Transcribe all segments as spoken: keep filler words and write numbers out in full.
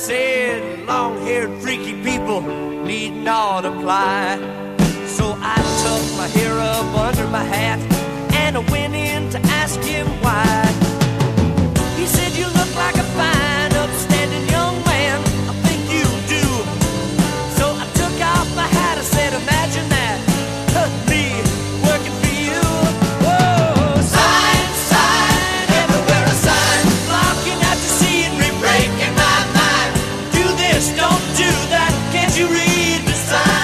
said long-haired freaky people need not apply. So I tucked my hair up under my hat and I went in to ask him why. He said, you look like a fine, upstanding young man. I think you do. So I took off my hat. I said, imagine that, me working for you. Whoa, sign, sign, everywhere a sign, blocking out the scenery, breaking my mind. Do this, don't do that. Can't you read the sign?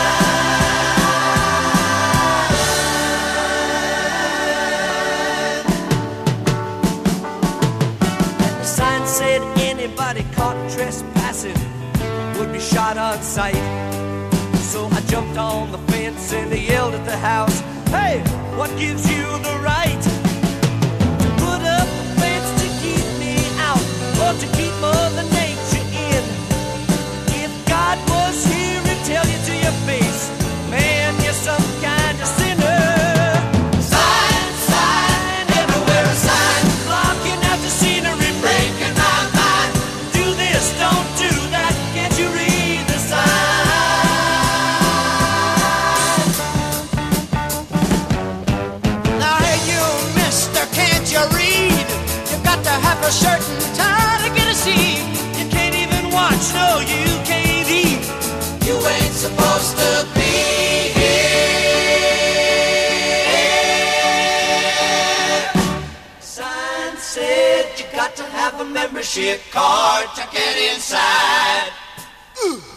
Said anybody caught trespassing would be shot on sight. So I jumped on the fence and I yelled at the house, hey, what gives you the right to put up a fence to keep me out or to keep Mother Nature in? If God was here, he'd tell you to your face, man, you're some kind of sinner. Sign, sign, everywhere a sign, blocking out the scenery, breaking my mind. Do this, don't do that, can't you read the sign? Now hey you, mister, can't you read? You've got to have a shirt and tie to get a seat. You can't even watch, no, you can't eat. You ain't supposed to be here. Sign said you got to have a membership card to get inside. Ooh.